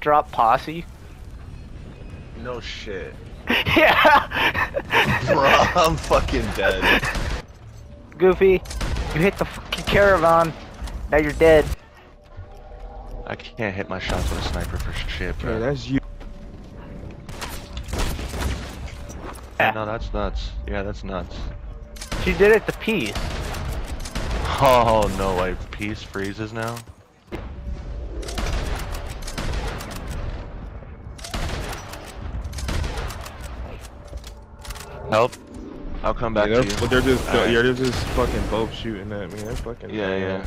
drop posse? No shit. Yeah! Bro, I'm fucking dead. Goofy, you hit the fucking caravan. Now you're dead. I can't hit my shots with a sniper for shit, bro. Yeah, that's you. Yeah, no, that's nuts. Yeah, that's nuts. She did it to Peace. Oh, no way. Peace freezes now? Help. I'll come back Yeah, to you. but they're just, Alright. yeah, they're just fucking both shooting at me. They're fucking. Yeah.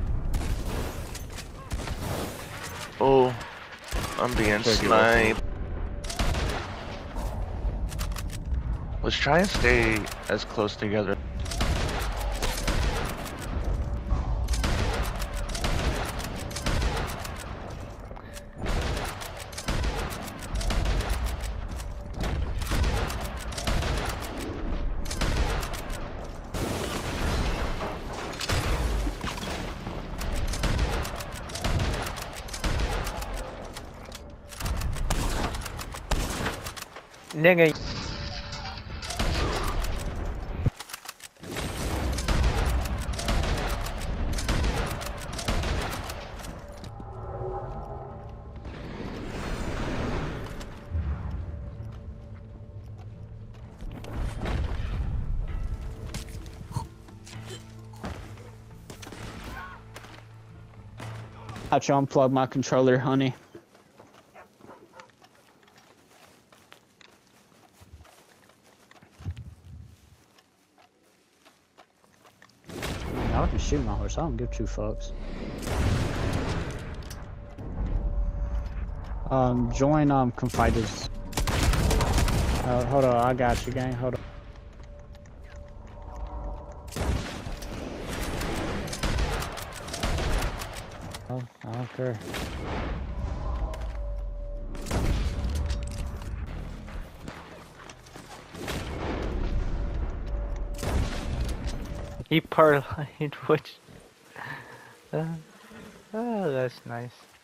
Oh, I'm being Take it, sniped. Let's try and stay as close together. Nigga. Have to unplug my controller, honey. I can shoot my horse. I don't give two fucks. Join Confiders. Hold on, I got you, gang. Hold on. Oh, I don't care. He parlayed, which... oh, that's nice.